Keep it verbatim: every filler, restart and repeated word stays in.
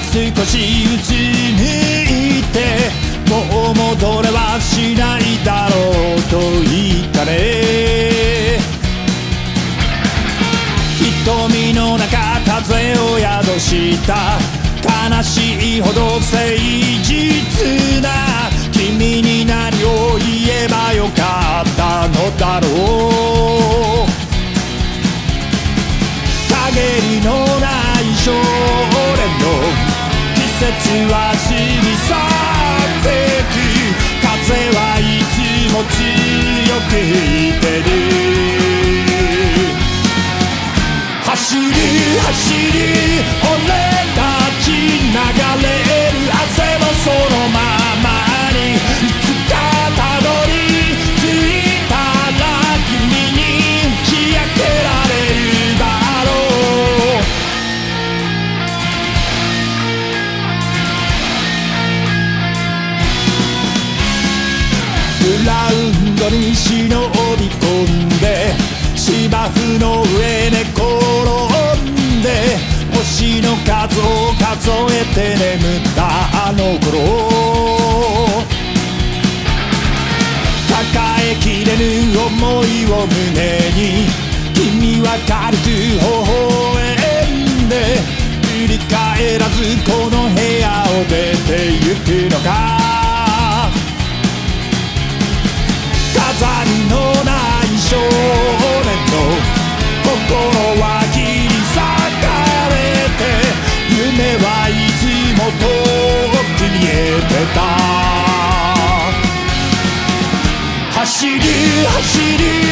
少しうつむいて、もう戻れはしないだろうと言ったね。瞳の中風を宿した悲しいほど誠実な君に何を言えばよかったのだろう。陰りのない少年の季節は過ぎ去ってく。風はいつも強く吹いてる。走る走る俺たち、流れる汗もそのままに、いつかたどり着いたら君に日焼けられるだろう。グラウンドに忍び込んで芝生の上で転んで、星の数を数えて眠ったあの頃、抱えきれぬ想いを胸に君は軽く微笑んで、振り返らずこの部屋を出てゆくのか。飾りのない少年の心は切り裂かれて、夢はいつも遠くに見えてた。走る走る